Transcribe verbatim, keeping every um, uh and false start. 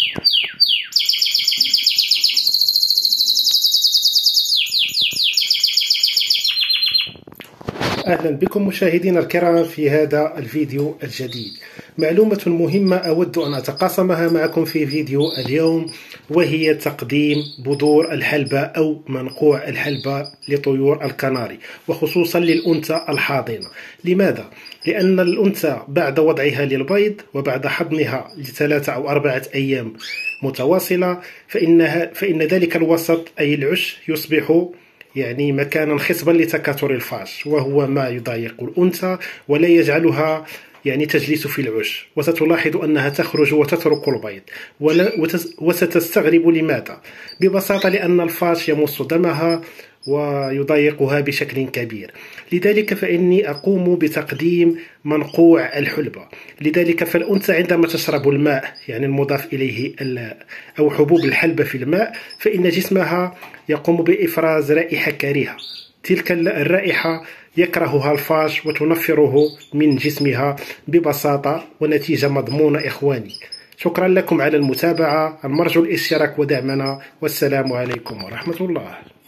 أهلا بكم مشاهدينا الكرام في هذا الفيديو الجديد. معلومة مهمة أود أن أتقاسمها معكم في فيديو اليوم، وهي تقديم بذور الحلبة أو منقوع الحلبة لطيور الكناري، وخصوصا للأنثى الحاضنة. لماذا؟ لأن الأنثى بعد وضعها للبيض وبعد حضنها لثلاثة أو أربعة أيام متواصلة فإنها فإن ذلك الوسط أي العش يصبح يعني مكانا خصبا لتكاثر الفاش، وهو ما يضايق الأنثى ولا يجعلها يعني تجلس في العش، وستلاحظ أنها تخرج وتترك البيض وستستغرب لماذا. ببساطة لأن الفاش يمص دمها ويضايقها بشكل كبير. لذلك فإني أقوم بتقديم منقوع الحلبة. لذلك فالأنثى عندما تشرب الماء يعني المضاف إليه أو حبوب الحلبة في الماء، فإن جسمها يقوم بإفراز رائحة كريهة. تلك الرائحة يكرهها الفاش وتنفره من جسمها ببساطة، ونتيجة مضمونة إخواني. شكرا لكم على المتابعة، المرجو الاشتراك ودعمنا، والسلام عليكم ورحمة الله.